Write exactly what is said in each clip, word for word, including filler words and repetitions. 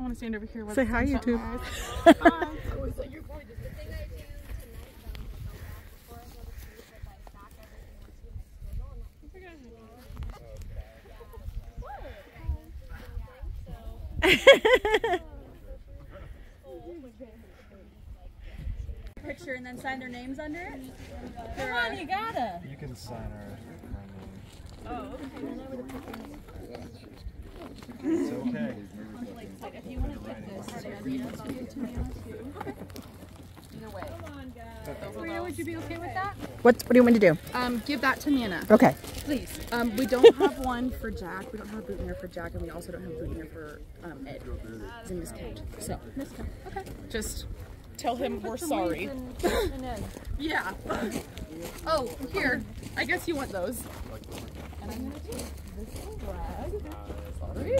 want to stand over here. Say hi, YouTube. Hi. Picture and then sign their names under it. Come on, you gotta. You can sign our, our name. Oh, okay. It's okay. If you want to put this, either way. Come on, guys. Rita, would you be okay with that? What, what do you want me to do? Um, give that to Nana. Okay. Please. Um, we don't have one for Jack. We don't have a boutonniere for Jack, and we also don't have a boutonniere for um, Ed. He's in miscount. So, miscount. Okay. Just tell him we're sorry. Yeah. Oh, here. I guess you want those. And I'm gonna take this little rag. Sorry.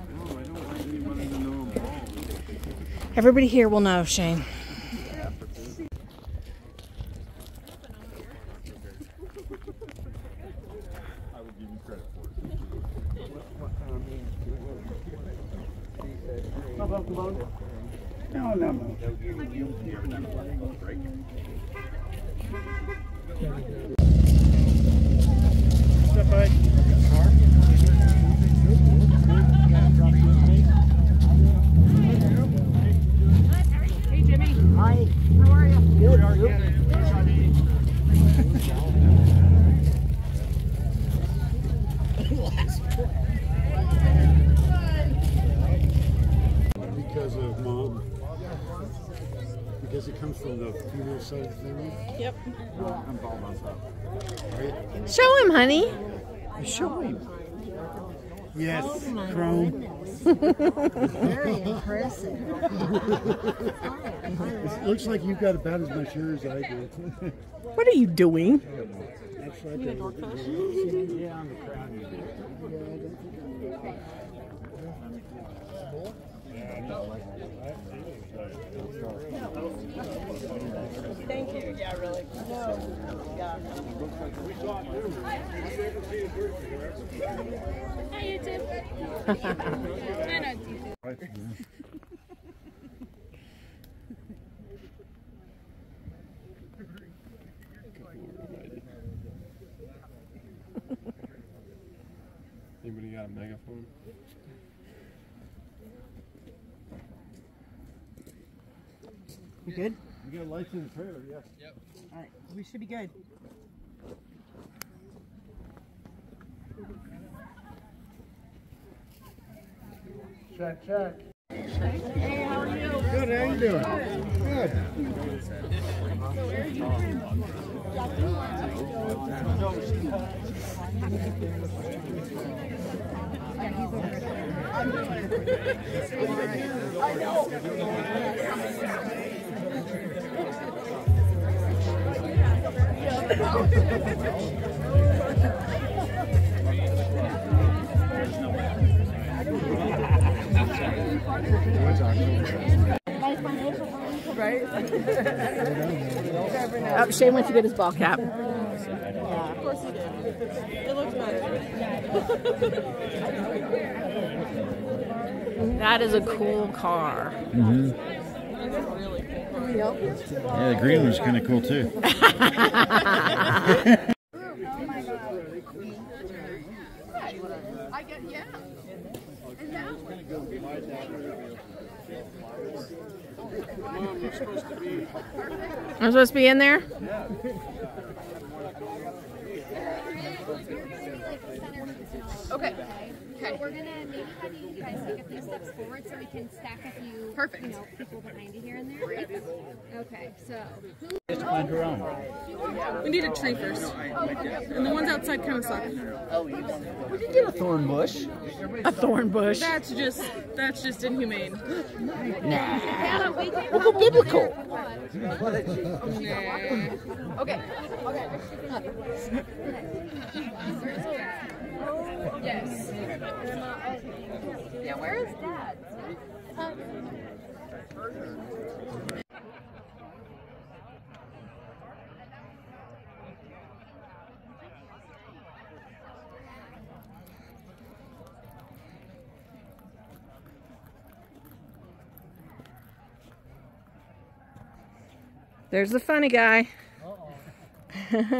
Everybody here will know, Shane. I will give you credit for it. No, no, no. What's up, bud? Hey, Jimmy. Hi. How are you? Good, how are you? Because of mom. Because it comes from the female side of the family. Yep. I'm bald myself. Right? Show him, honey. Show him. Yes, Chrome. Very impressive. It looks like you've got about as much hair as I do. What are you doing? That's like a dorkfish. Yeah, on the crown you do. Thank you. Yeah, really. No. Yeah. Hi, YouTube. I know it's YouTube. Anybody got a megaphone? You good? You got a lights in the trailer, yes. Yep. All right, we should be good. Check, check. Hey, how are you? Good, how you doing? Good. Right? Oh, Shane went to get his ball cap. Yeah, of course he did. It looks better. That is a cool car. Mm-hmm. Really cool. Yeah, the green one's kind of cool too. Oh my god. I get, yeah. And that one. Mom, you're supposed to be. I'm supposed to be in there? Okay. So we're gonna maybe have you guys take a few steps forward so we can stack a few, Perfect. you know, people behind you here and there. Okay, so We need a tree first. And the ones outside kind of suck. We can get a thorn bush. A thorn bush. That's just, that's just inhumane. Nah. We'll go biblical. Nah. Okay. Okay. Yes. Yeah, where is Dad? There's the funny guy. I don't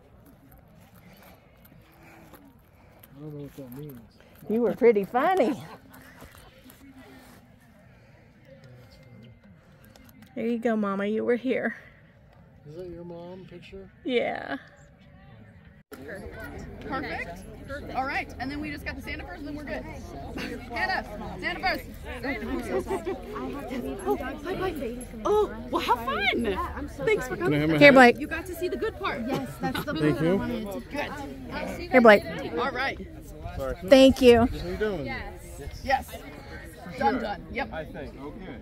know what that means. You were pretty funny. There you go, Mama. You were here. Is that your mom picture? Yeah. Perfect. All right, and then we just got the Santa first, and then we're good. Hannah, Santa first. Oh, bye bye. Oh, well, have fun. Thanks for coming. Here, Blake. You got to see the good part. Yes, that's the Thank part I you. wanted to. Good. Here, Blake. All right. Sorry. Thank you. How you doing? Yes. Done, done. Yep. I think. Okay.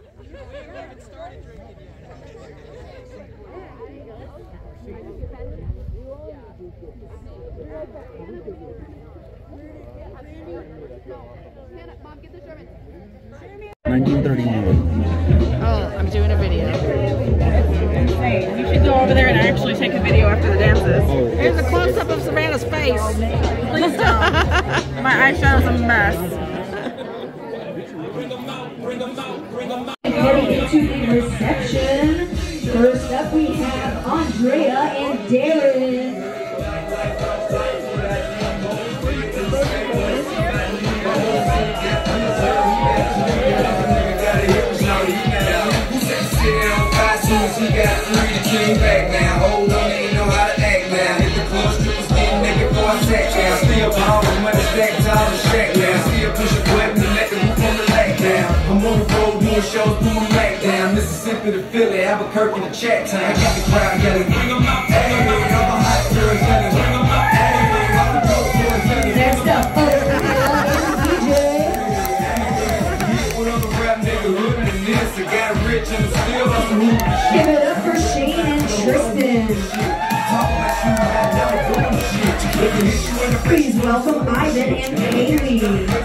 nineteen thirty-one. Oh, I'm doing a video. You should go over there and actually take a video after the dances. Here's a close-up of Savannah's face. Please don't. My eyeshadow's a mess. Heading into the reception. First up we have Andrea and Darren. Shows, put my back down. Mississippi to Philly, Albuquerque to Chat Town. I got the crowd yelling, bring them out. Hey, all the hot girls yelling, bring them out. Hey, all the dope boys yelling. Next up, D J. What other rap nigga hood than this? I got rich and still on the hoop. Give it up for Shane and Tristan. Please welcome Ivan and Haley.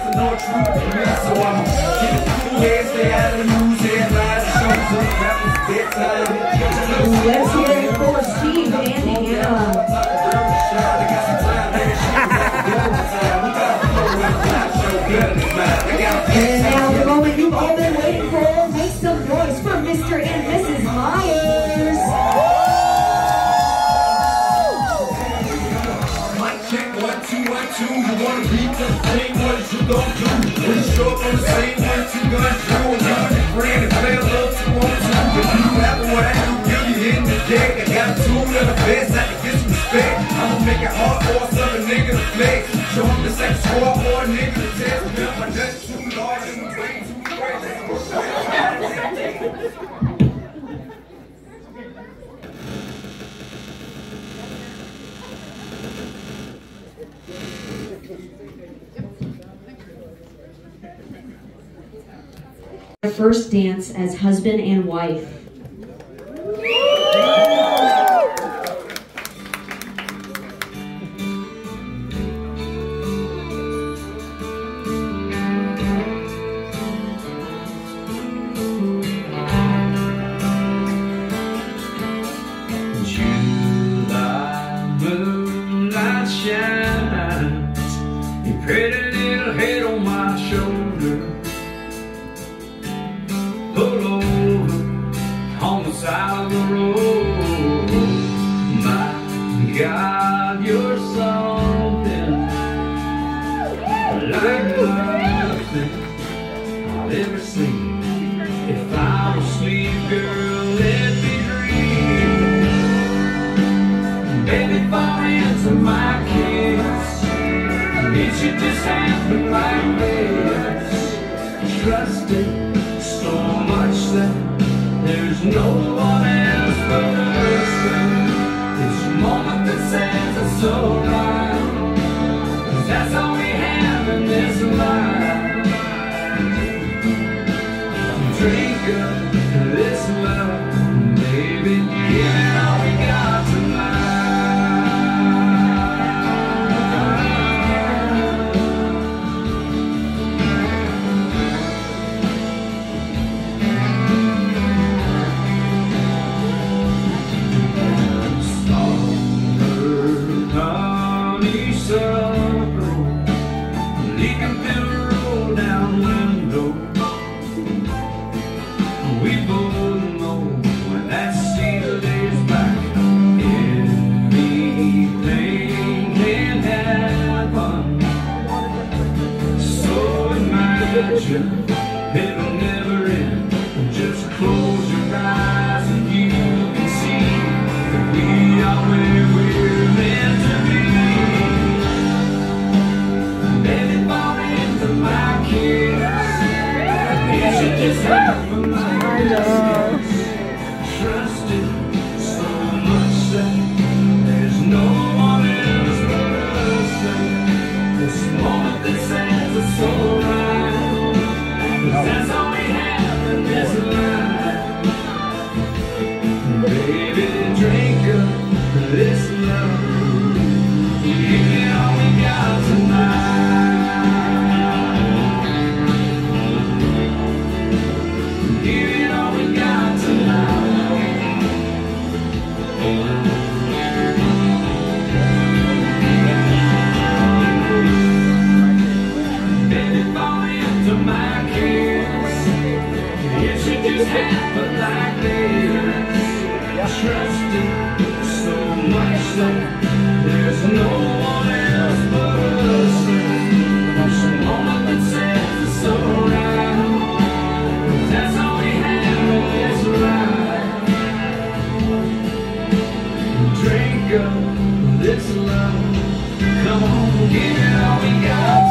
Let's hear it for Steve and Hannah. And now the moment you've all been waiting for, make some noise for Mister and Missus Meyers. Mic check, one, two, one, two. You wanna beat the thing, what is you gon' do? When you show up on the same one, two gun crew, and you and your friend and play a little two on two. If you have what I do, give you hitting the deck. I got a tool and a vest, I can get some respect. I'ma make it hard for some nigga to flex. Show him the same squad for a nigga to test. Build my nuts too large and way too crazy. Their first dance as husband and wife. July moonlight shines, your pretty little head on my shoulder. Pull over on the side of the road. My God, you're something like nothing I've ever seen. If I'm a sweet girl, let me dream. Baby, fall into my kiss. It should just happen like this. Trust it so much that there's no one else but us. This moment that says it's alright, 'cause that's all we have in this life. Drink up this love, baby, give it all we got tonight. heaven never ends. Just close your eyes and you can see that we are where we're meant to be. Baby, fall into my kiss. You should just have a life. Trust it so much that there's no one else but us. This moment that says it's alright, 'cause that's all we have in this life. Baby, drink up this love. Give it all we got tonight. Give it all we got tonight. Baby, fall into my kiss. It should just happen like this. Trust it so much that there's no one else but us. There's a moment that says it's alright. That's all we have in this life. Drink up this love. Come on, give it all we got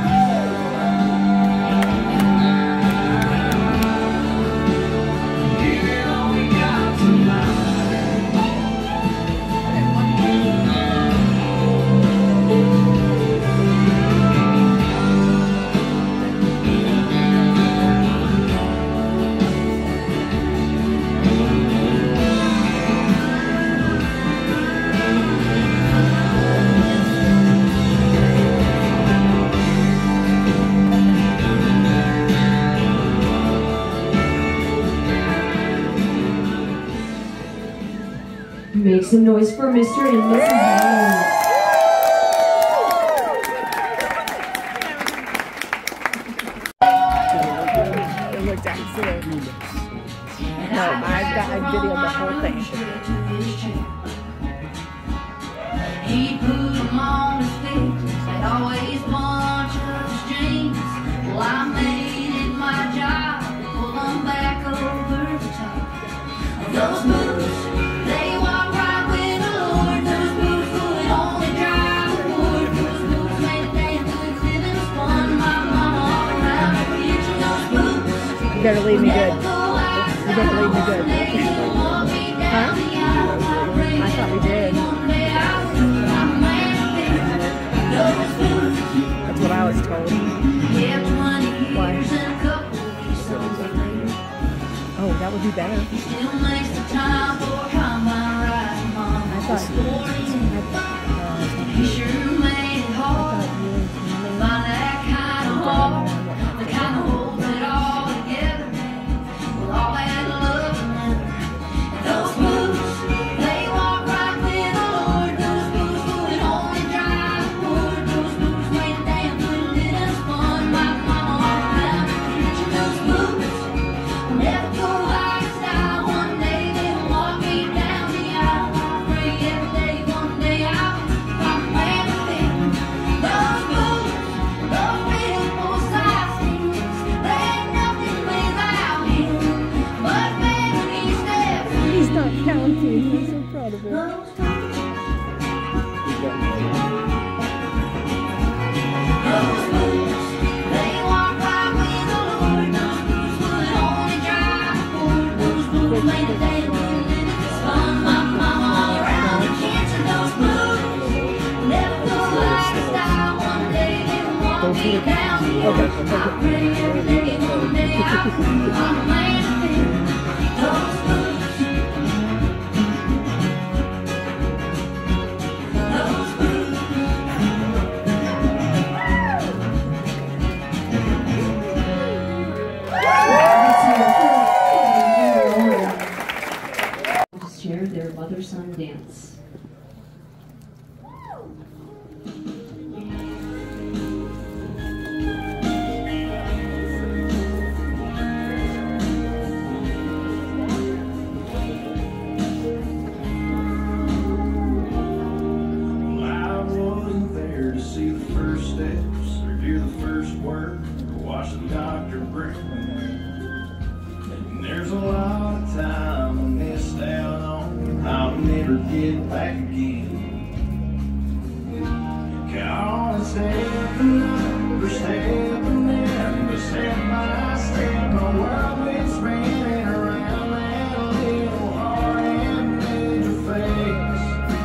tonight. Give it all we got tonight. Make some noise for Mister and Missus Meyers. It looked absolutely. No, I've got I videoed the whole thing. He put them on his feet. They always bunch up his jeans. Well, I made it my job to pull them back over the top. Those boots, they walk right with the Lord. Those boots would only drive the Lord. Those boots made a damn good living. Spun my mama all around the ridge. Those boots, You better leave me good. never go out. You better leave me good. Huh? I thought we did. That's what I was told. Why? Oh, that would be better. I thought. I thought. He sure made it hard. Find that kind of heart, the kind of holds it all together. With all that love and leather. Those boots, they walk right with the Lord. Those boots would only drive the Lord. Those boots made a damn good living. Spun my mama all around the kitchen. Those boots will never go out of style. One day they'll walk me down the aisle. I'll pray every day, one day I'll find a man to fit. Those boots, those beautiful size things, they ain't nothing without him. But baby, he steps. He's not counting. I'm so proud of him. Those boots, they walk right with the Lord. Those boots would only drive the Lord. Those boots made a damn good living. Spun my mama all around the kitchen. Those boots never go out of style. One day they'll walk me down the aisle. I pray every day, one day I'll find a man to fit. Those boots, those boots. Share their mother-son dance. I wasn't there to see the first steps, or hear the first word, or watch the doctor never get back again. Call and stepping up, we're stepping in, but step by step, my world is spinning around that little heart and angel face.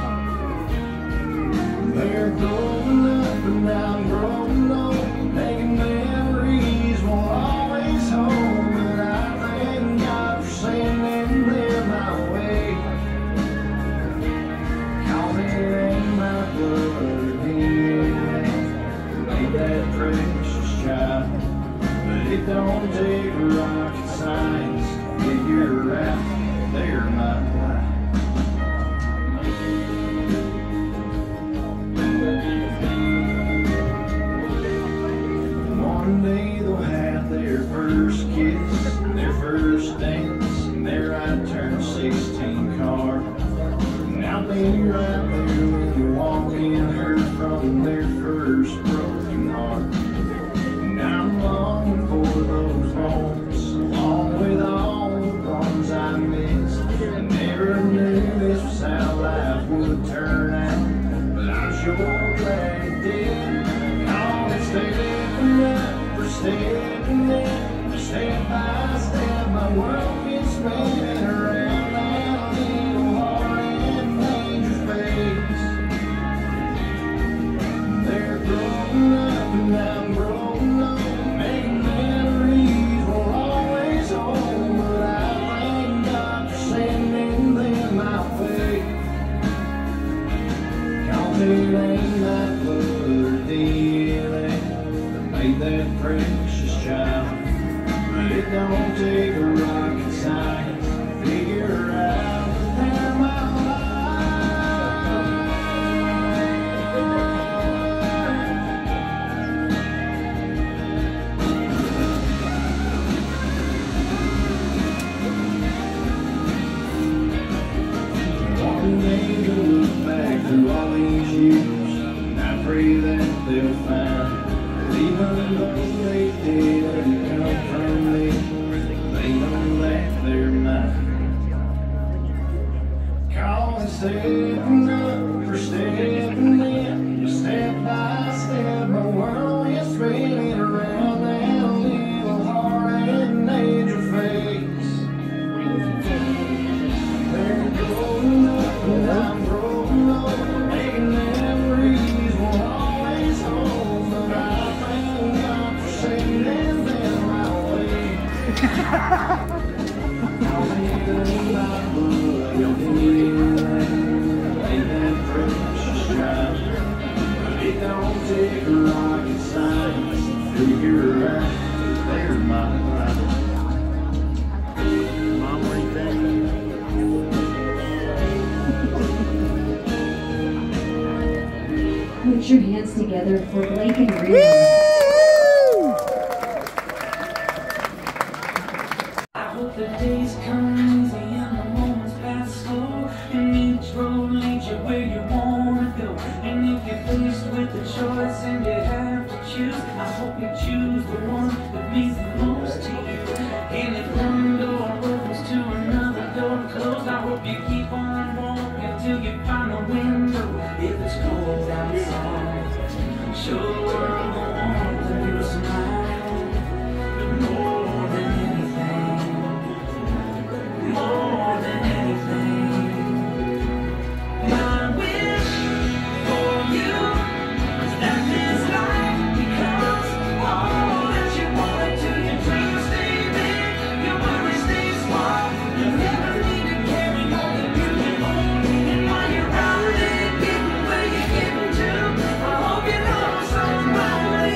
They're growing up and I'm growing old, making memories won't always hold, but I thank God for sending them my way. Cause it ain't my blood or D N A made that precious child, but it don't take rocket science to figure out they're my life. One day they'll have their first kiss, their first dance, and their I turn sixteen card. And I'll be right there when you walk in, heard from their first broken heart. And I'm longing for those moments, along with all the ones I missed. I never knew this was how life would turn out, but I'm sure glad it did. All it's stepping up, we're stepping in, step by step, my world is spinning around that little heart and angel face. They're growing up and I'm growing old, making memories will always hold, but I thank God for sending them my way. Cause it ain't my blood or D N A that made that precious child, but it don't take a rocket science to figure out that they're my life. One day to look back through all these years, and I pray that they'll find that even though they didn't come from me, they know that they're mine. Call and stepping up, we're stepping in, step by step, my world is spinning around that little heart and angel face. They're growing up and I'm growing old, making memories will always hold, but I thank God for sending them my way. Cause it ain't my blood or D N A ain't that precious child, but it don't take a rocket science to figure out that they're my life. Mom, what do you think? Put your hands together for Blake and Rita. I hope the days come easy and the moments pass slow, and each road leads you where you wanna go. And if you're faced with a choice and you have to choose, I hope you choose the one that means the most to you. And if one door opens to another door closed, I hope you keep on walking till you find a window. If it's cold outside, show the world the warmth of your smile. But more than anything, more than anything, my wish for you is that this life becomes all that you want it to. Your dreams stay big, your worries stay small. You never need to carry more than you can hold. And while you're out there getting where you're getting to, I hope you know somebody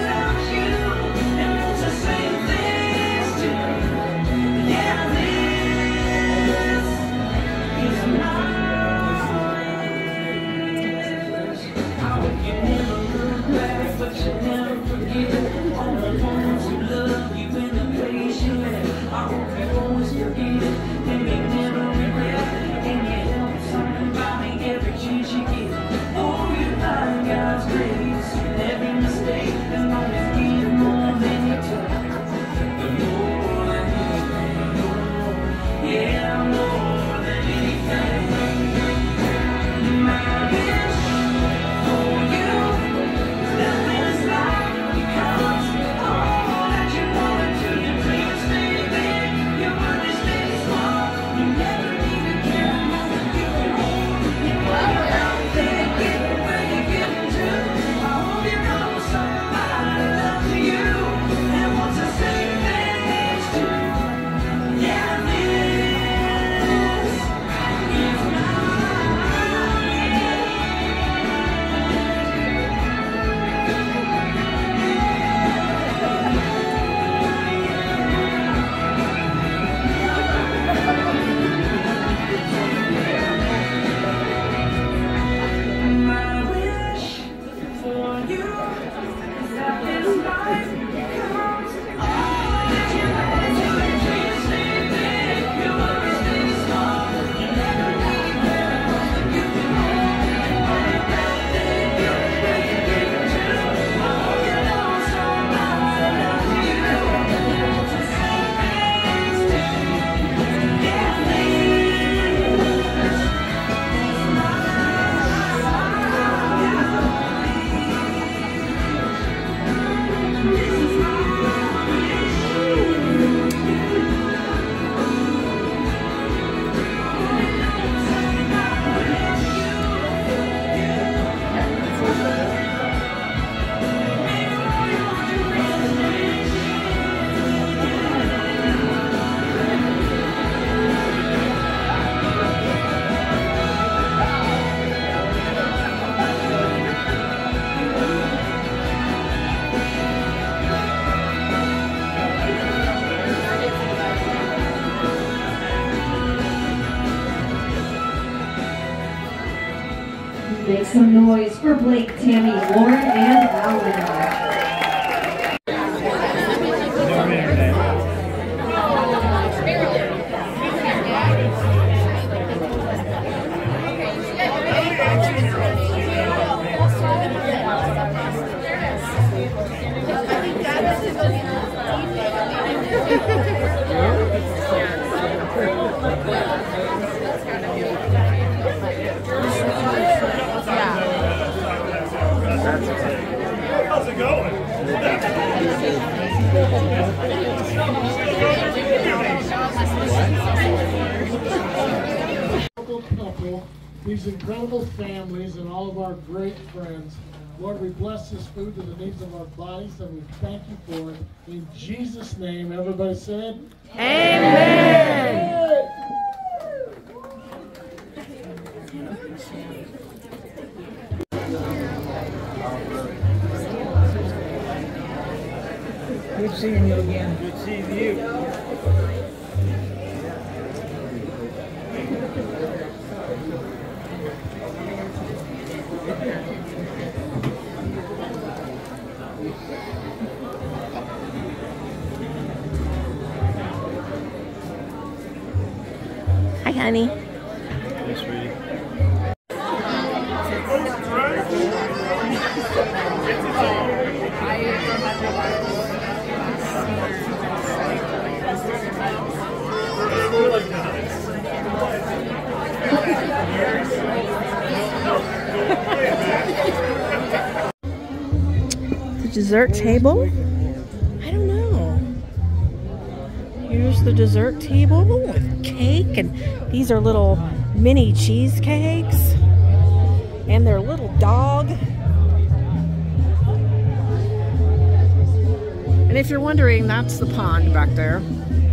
Make some noise for Blake, Tammy, Lauren, and Alan. How's it going? Couple, these incredible families, and all of our great friends. Lord, we bless this food to the needs of our bodies, and we thank you for it. In Jesus' name, everybody said, Amen. Good seeing you again. Good seeing you. Hi, honey. Hey, sweetie. The dessert table? I don't know. Here's the dessert table with cake, and these are little mini cheesecakes, and their little dog. And if you're wondering, that's the pond back there.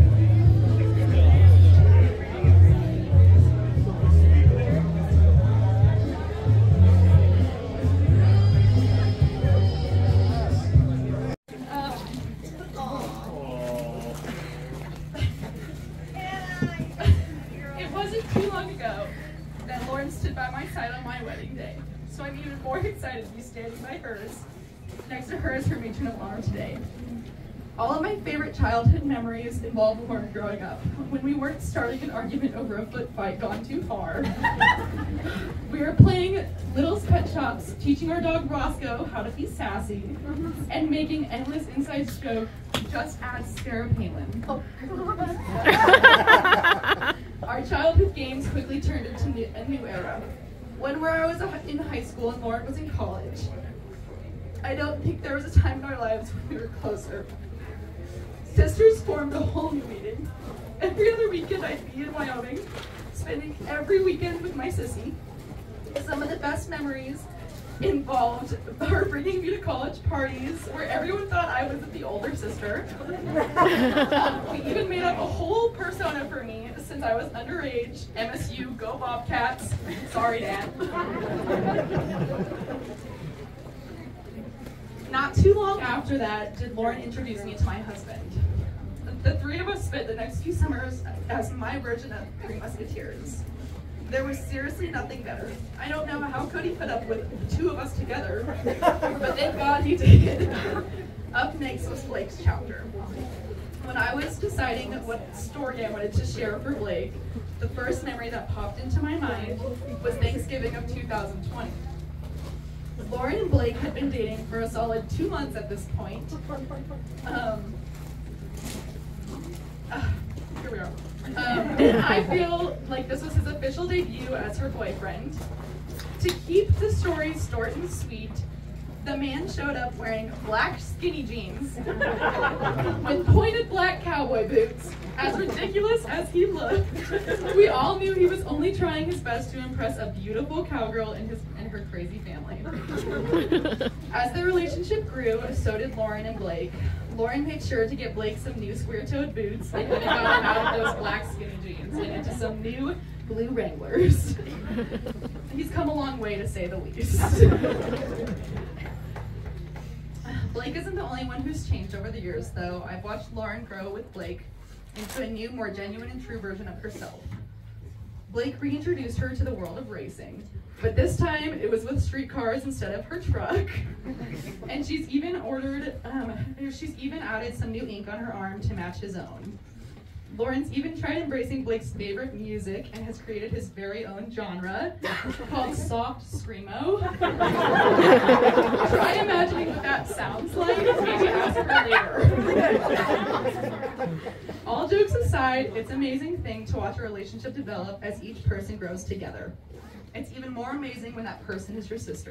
It wasn't too long ago that Lauren stood by my side on my wedding day, so I'm even more excited to be standing by hers, next to her as her matron of honor today. All of my favorite childhood memories involve Lauren growing up, when we weren't starting an argument over a foot fight gone too far. We were playing Little's Pet Shops, teaching our dog Roscoe how to be sassy, and making endless inside jokes just as Sarah Palin. Oh. Our childhood games quickly turned into a new era. When I was in high school and Lauren was in college, I don't think there was a time in our lives when we were closer. Sisters formed a whole new meeting. Every other weekend I'd be in Wyoming, spending every weekend with my sissy. Some of the best memories involved her bringing me to college parties where everyone thought I was the older sister. um, we even made up a whole persona for me since I was underage. M S U, go Bobcats. Sorry, Dad. Not too long after that did Lauren introduce me to my husband. The three of us spent the next few summers as my version of Three Musketeers. There was seriously nothing better. I don't know how could he put up with the two of us together, but thank God he did. Up next was Blake's chapter. When I was deciding what story I wanted to share for Blake, the first memory that popped into my mind was Thanksgiving of two thousand twenty. Lauren and Blake had been dating for a solid two months at this point. Um, uh, here we are. Um, and I feel like this was his official debut as her boyfriend. To keep the story short and sweet, the man showed up wearing black skinny jeans with pointed black cowboy boots. As ridiculous as he looked, we all knew he was only trying his best to impress a beautiful cowgirl and his and her crazy family. As the relationship grew, so did Lauren and Blake. Lauren made sure to get Blake some new square-toed boots and then got him out of those black skinny jeans and into some new blue Wranglers. He's come a long way, to say the least. Blake isn't the only one who's changed over the years, though. I've watched Lauren grow with Blake into a new, more genuine and true version of herself. Blake reintroduced her to the world of racing. But this time, it was with street cars instead of her truck. And she's even ordered, um, she's even added some new ink on her arm to match his own. Lauren's even tried embracing Blake's favorite music and has created his very own genre called soft screamo. Try imagining what that sounds like, maybe ask her later. All jokes aside, it's an amazing thing to watch a relationship develop as each person grows together. It's even more amazing when that person is your sister.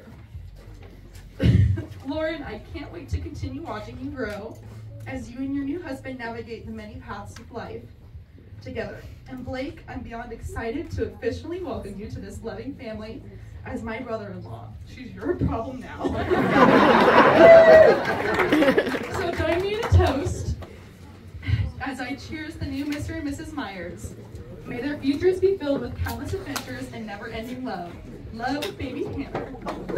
Lauren, I can't wait to continue watching you grow as you and your new husband navigate the many paths of life together. And Blake, I'm beyond excited to officially welcome you to this loving family as my brother-in-law. She's your problem now. So join me in a toast as I cheers the new Mister and Missus Meyers. May their futures be filled with countless adventures and never-ending love. Love, baby Hannah.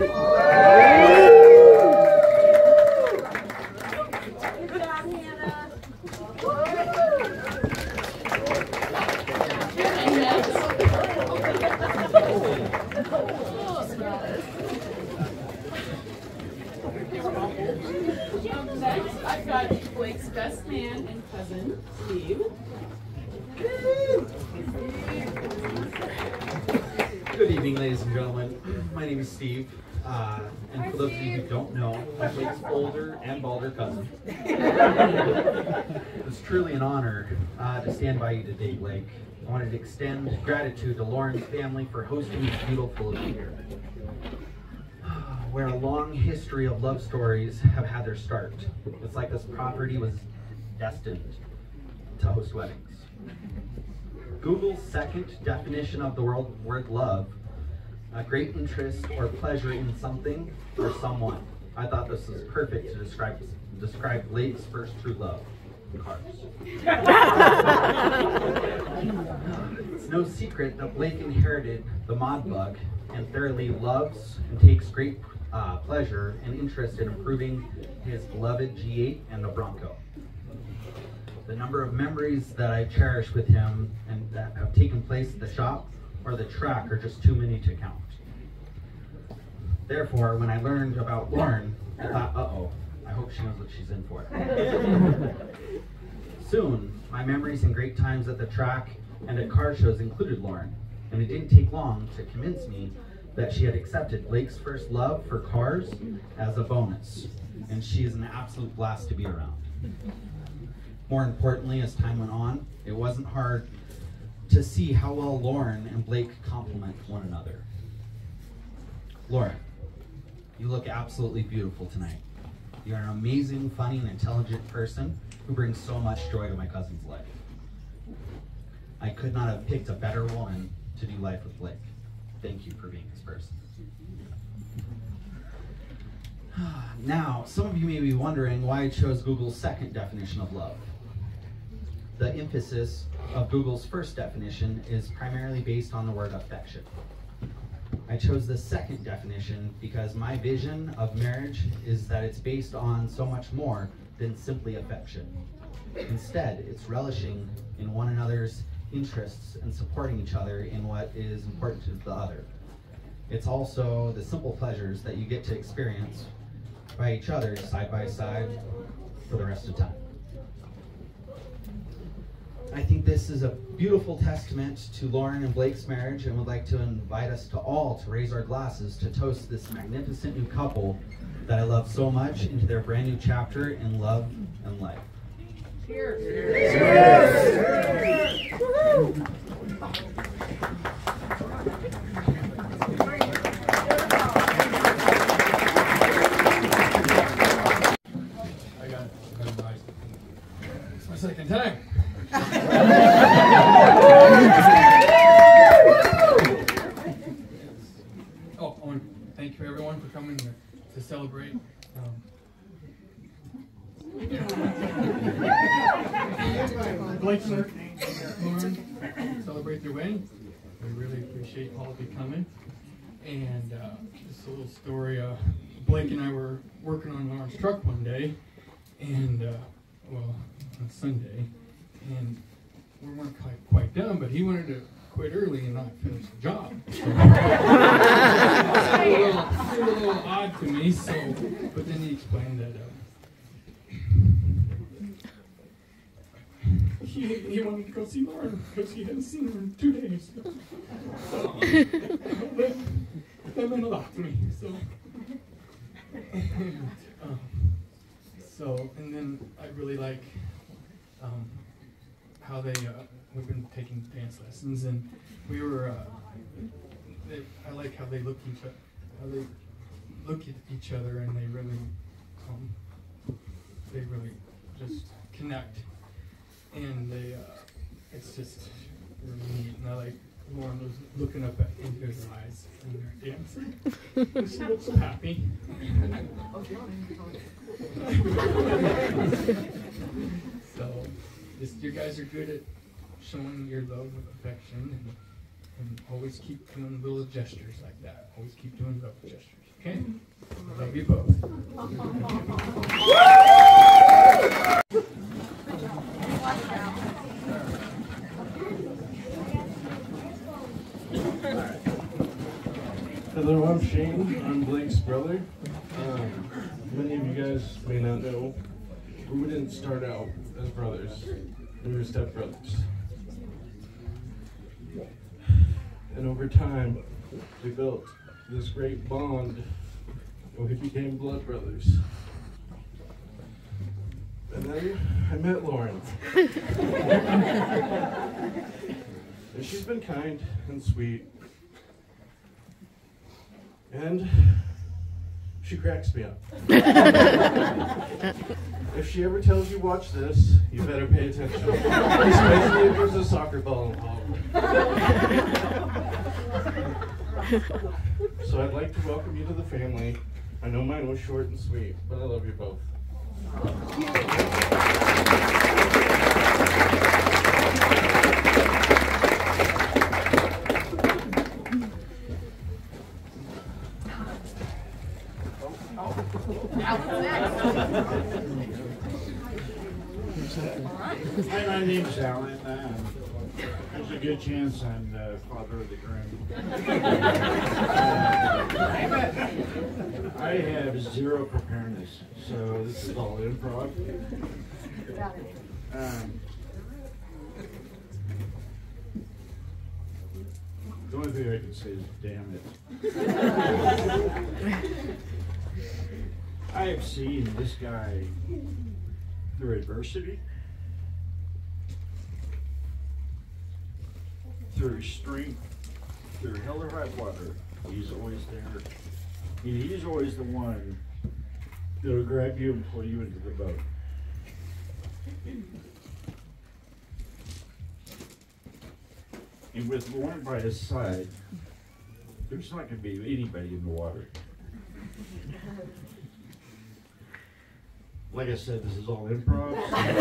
Next, I've got Blake's best man and cousin, Steve. Good evening, ladies and gentlemen. My name is Steve, uh, and for those of you who don't know, I'm Blake's older and balder cousin. It's truly an honor uh, to stand by you today, Blake. I wanted to extend gratitude to Lauren's family for hosting this beautiful event here, where a long history of love stories have had their start. It's like this property was destined to host weddings. Google's second definition of the word, word love, a great interest or pleasure in something or someone. I thought this was perfect to describe, describe Blake's first true love, cars. It's no secret that Blake inherited the mod bug and thoroughly loves and takes great uh, pleasure and interest in improving his beloved G eight and the Bronco. The number of memories that I cherish with him and that have taken place at the shop or the track are just too many to count. Therefore, when I learned about Lauren, I thought, uh-oh, I hope she knows what she's in for. Soon, my memories and great times at the track and at car shows included Lauren, and it didn't take long to convince me that she had accepted Blake's first love for cars as a bonus, and she is an absolute blast to be around. More importantly, as time went on, it wasn't hard to see how well Lauren and Blake complement one another. Lauren, you look absolutely beautiful tonight. You're an amazing, funny, and intelligent person who brings so much joy to my cousin's life. I could not have picked a better woman to do life with Blake. Thank you for being this person. Now, some of you may be wondering why I chose Google's second definition of love. The emphasis of Google's first definition is primarily based on the word affection. I chose the second definition because my vision of marriage is that it's based on so much more than simply affection. Instead, it's relishing in one another's interests and supporting each other in what is important to the other. It's also the simple pleasures that you get to experience by each other side by side for the rest of time. I think this is a beautiful testament to Lauren and Blake's marriage, and would like to invite us to all to raise our glasses to toast this magnificent new couple that I love so much into their brand new chapter in love and life. Cheers. Cheers. Cheers. It's my second time. Oh, I want to thank you everyone for coming to, to celebrate. Um, Blake's and Lauren celebrate their wedding. We really appreciate all of you coming. And uh, just a little story. Uh, Blake and I were working on Lauren's truck one day, and uh, well, on Sunday, and we weren't quite, quite done. But he wanted to quit early and not finish the job. So, it, was a little, it was a little odd to me. So, but then he explained that um, he he wanted to go see Lauren because he hadn't seen her in two days. Um, that, that meant a lot to me. So. um, So, and then I really like um, how they, uh, we've been taking dance lessons, and we were, uh, they, I like how they look each other, how they look at each other, and they really, um, they really just connect, and they, uh, it's just really neat, and I like Lauren was looking up at, into his eyes when they're dancing, and she looks so happy. So, just, you guys are good at showing your love and affection, and, and always keep doing little gestures like that. Always keep doing love gestures, okay? I love you both. Hello, I'm Shane. I'm Blake's brother. Um, many of you guys may not know, but we didn't start out as brothers. We were stepbrothers. And over time, we built this great bond, and we became blood brothers. And then I met Lauren. And she's been kind and sweet. And she cracks me up. If she ever tells you watch this, you better pay attention. Especially if there's a soccer ball involved. So I'd like to welcome you to the family. I know mine was short and sweet, but I love you both. Hi, my name's Alan. Um, there's a good chance I'm the father of the groom. uh, I have zero preparedness, so this is all improv. Um, the only thing I can say is, damn it. I have seen this guy through adversity, through strength, through hell or high water. He's always there. He, he's always the one that'll grab you and pull you into the boat. And with Lauren by his side, there's not going to be anybody in the water. Like I said, this is all improv.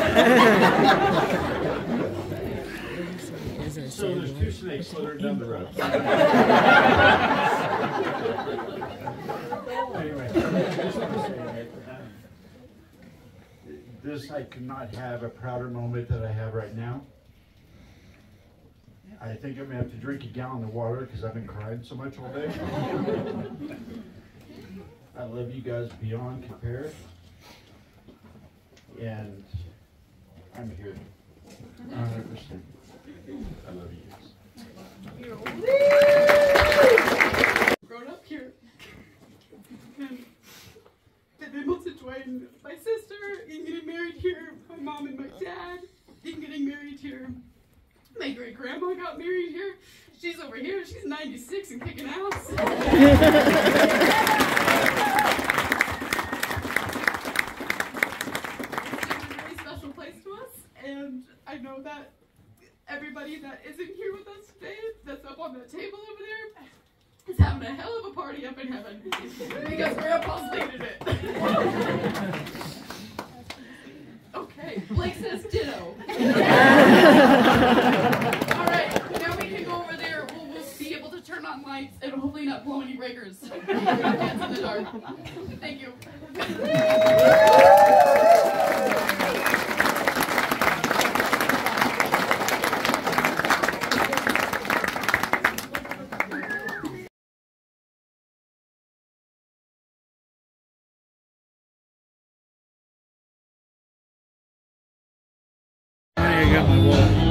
So there's two snakes slithering down the road. Anyway, I just want to say that um, this, I could not have a prouder moment that I have right now. I think I'm going to have to drink a gallon of water because I've been crying so much all day. I love you guys beyond compare. And I'm here, one hundred percent. I love you guys. Grown up here, and I've been able to join my sister in getting married here, my mom and my dad in getting married here. My great grandma got married here. She's over here. She's ninety-six and kicking ass. And I know that everybody that isn't here with us today, that's up on that table over there, is having a hell of a party up in heaven. Because Grandpa's leading it. Okay, Blake says ditto. Alright, now we can go over there. We'll, we'll be able to turn on lights and hopefully not blow any breakers. Dance in the dark. Thank you. got my wall.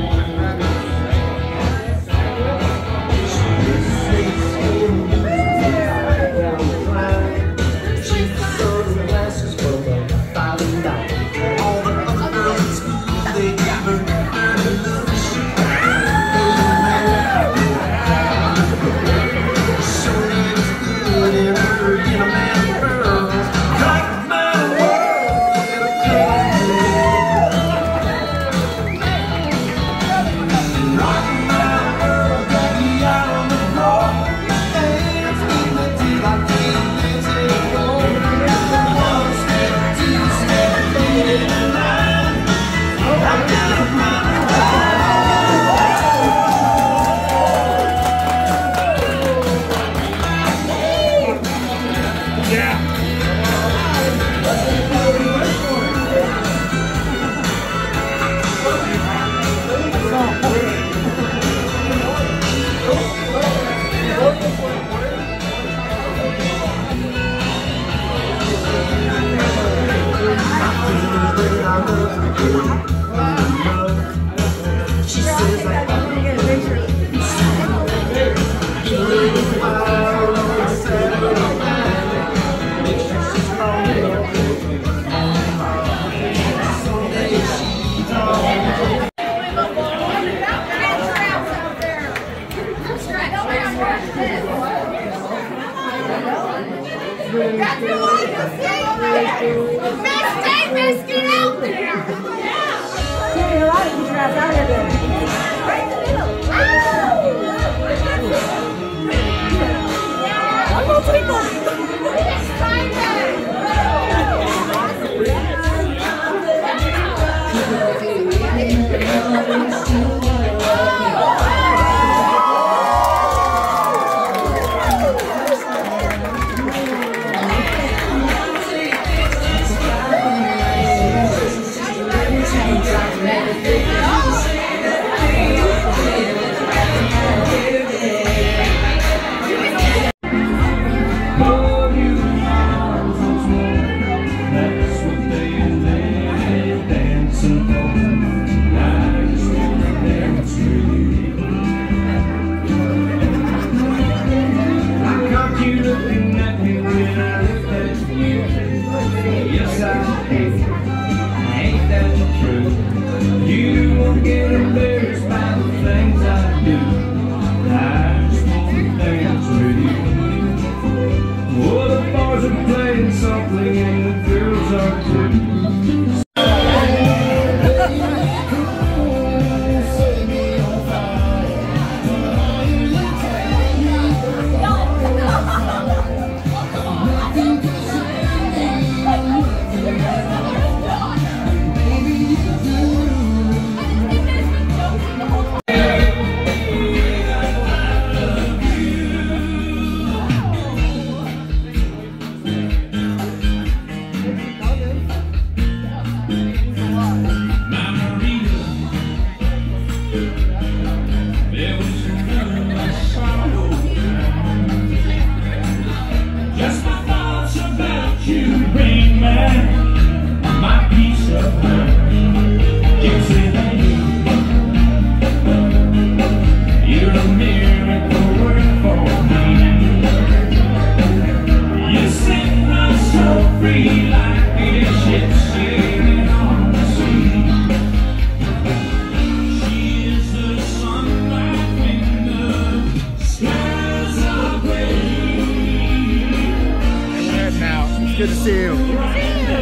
Good to see you. Good to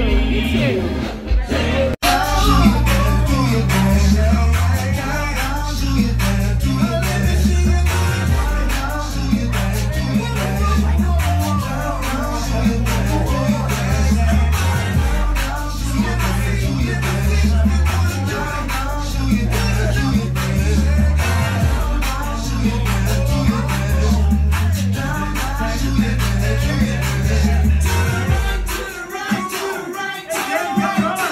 see you. You too. Right,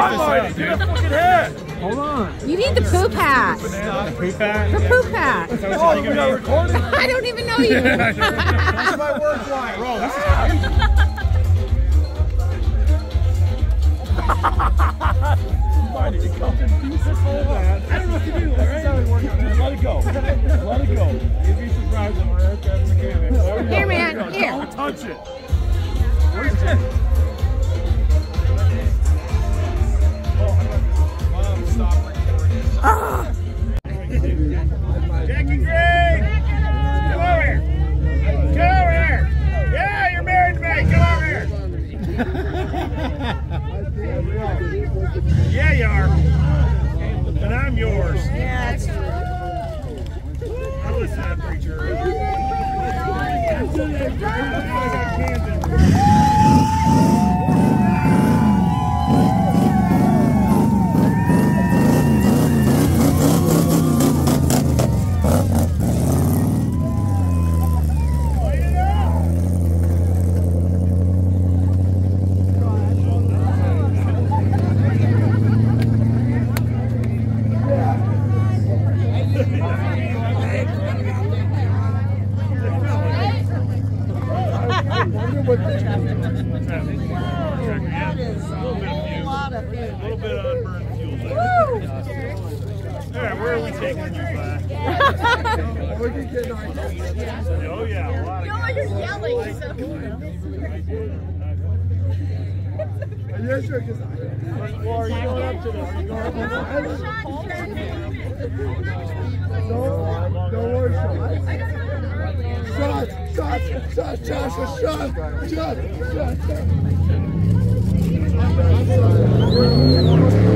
Somebody, get a fucking hat. Hold on. You need the poop hat. The poop hat? The poop hat. Oh, you got recorded? I don't even know you. That's my work line. Bro, this is crazy. Find it. It comes in pieces. Hold on. I don't know what to do. All right? Let it go. Let it go. You'd be surprised when we're at that mechanic. Here, man. Here. Don't touch it. Where's it? Ah! Jackie Greg! Come over here! Come over here! Yeah, you're married to me! Come over here! Yeah, you are. And I'm yours. Yeah, that's true. I listen to that preacher. Oh yeah, a lot of No, you're yelling. So. Yes, sir. Well, are you going up to the? Are you going up to the? No, no worries. Shot, shot, shot, shot, shot, shot, shot, shot.